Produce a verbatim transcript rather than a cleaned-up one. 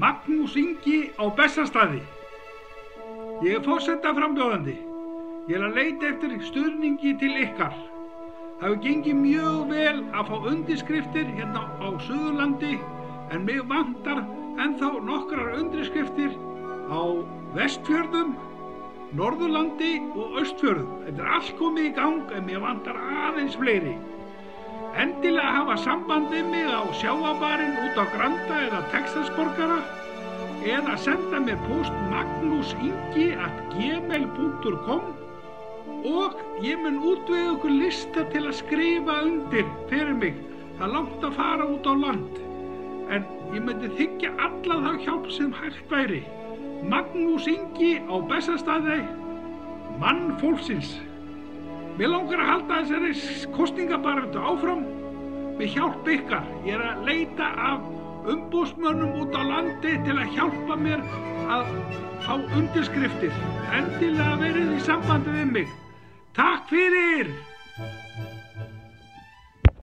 Magnús Ingi á Bessastaði. Ég er forsetaframbjóðandi. Ég er að leita eftir stuðningi til ykkar. Það hefur gengið mjög vel að fá undirskriftir hérna á Suðurlandi en mig vantar ennþá nokkrar undirskriftir á Vestfjörðum, Norðurlandi og Austfjörðum. Þetta er allt komið í gang en mér vantar aðeins fleiri. Endilega hafa samband við mig á sjávarbarinn út á Granda eða Texasborgara eða senda mér post magnusingi at gmail punktur com og ég mun útvega ykkur lista til að skrifa undir fyrir mig. Það er langt að fara út á land en ég myndi þiggja alla þá hjálp sem hægt væri. Magnús Ingi á Bessastaði, mann fólksins. Mér langar að halda þessari kosningabaráttu áfram með hjálp ykkar. Ég er að leita af umboðsmönnum út á landi til að hjálpa mér að fá undirskriftir. Endilega verið í sambandi við mig. Takk fyrir!